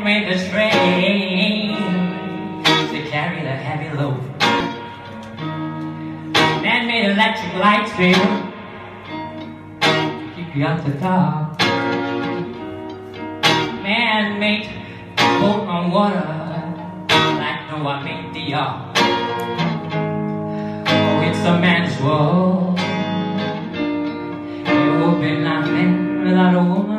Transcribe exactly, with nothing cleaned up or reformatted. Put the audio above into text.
made the train to carry the heavy load. Man made electric lights to keep you out the dark. Man made a boat on water like Noah made the ark. Oh, it's a man's world. You will be nothing without a woman.